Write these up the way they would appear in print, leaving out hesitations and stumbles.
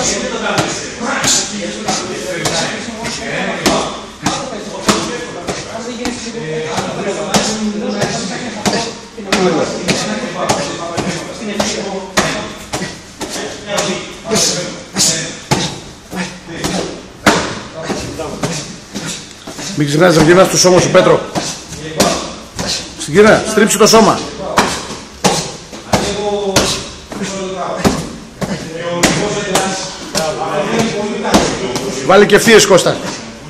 Μην ξεχνάς να γυρνάς το σώμα σου, Πέτρο. Συγκυρά, στρίψε το σώμα. Βάλε και ευθείες, Κώστα.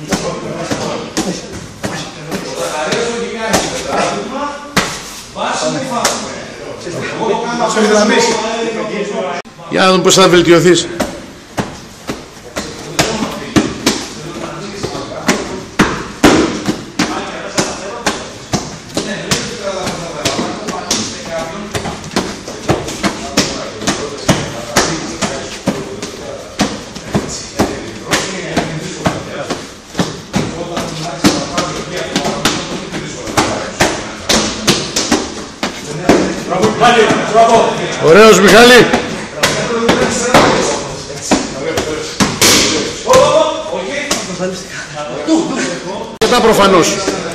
Για να δούμε πώς θα βελτιωθείς. Ωραίος, Μιχάλη. Και τα προφανώς.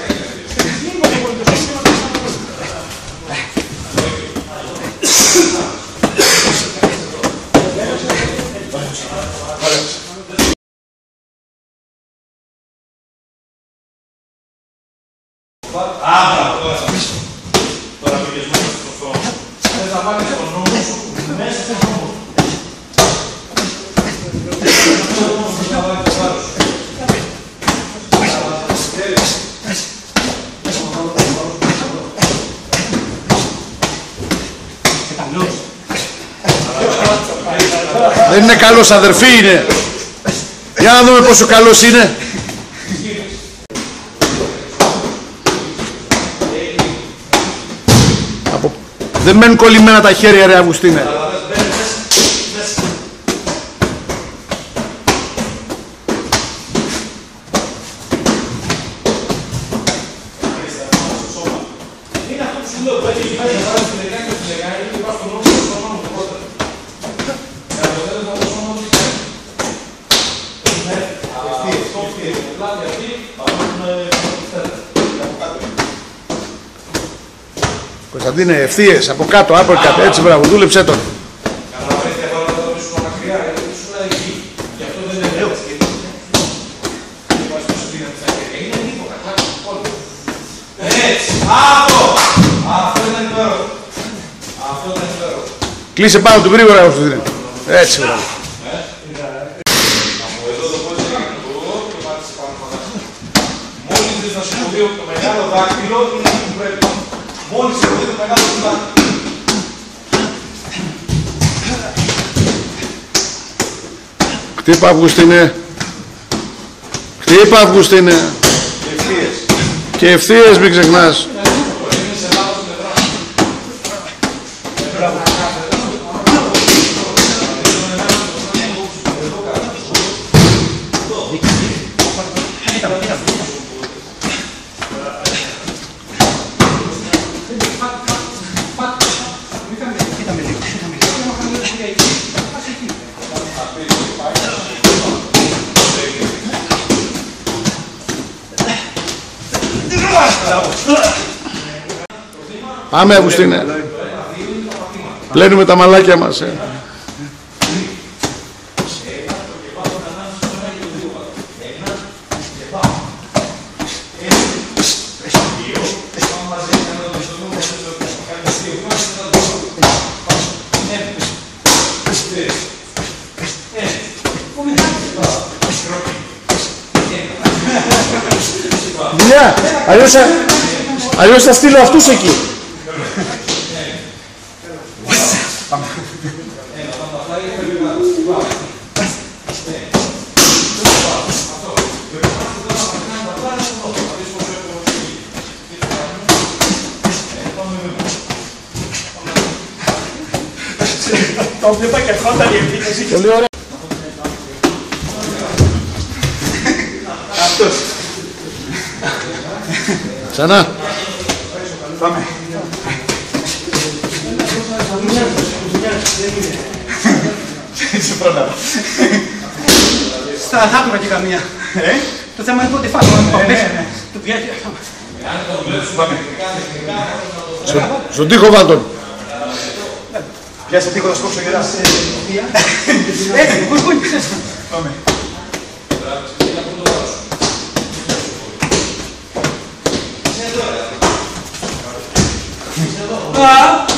Τώρα πήγες μόνο στο θες να βάλεις τον νόμο σου μέσα στον νόμο. Δεν είναι καλός, αδερφή είναι. Για να δούμε πόσο καλός είναι. Δεν μένουν κολλημένα τα χέρια, ρε Αυγουστίνε. Κωνσταντίνε, ευθείες, από κάτω, από κάτω, έτσι μπράβο, δούλεψέ τον. Κλείσε πάνω του γρήγορα, Κωνσταντίνε. Έτσι μπράβο. Μόλις δεις να σου πω το μεγάλο δάκτυλο είναι που πρέπει. Μόλις έχω δει το μεγάλο δάκτυλο. Χτύπα, Αυγουστίνε. Χτύπα, Αυγουστίνε. Και ευθείες μην ξεχνάς. Πάμε, Αυγουστίνε. Πλένουμε τα μαλάκια μας. Δουλειά, αλλιώς θα στείλω αυτούς εκεί. Το βλέπα και ερχόταν η επίθεση. Πολύ ωραία. Αυτός. Ξανά. Σε πρόλαβα. Στα άκουρα και καμία. Το θέμα είναι πότε φάω. Το πιάζει. Στον τοίχο βάτον. Πιάσε τοίχο να σκόψω γερά. Πάμε. Α!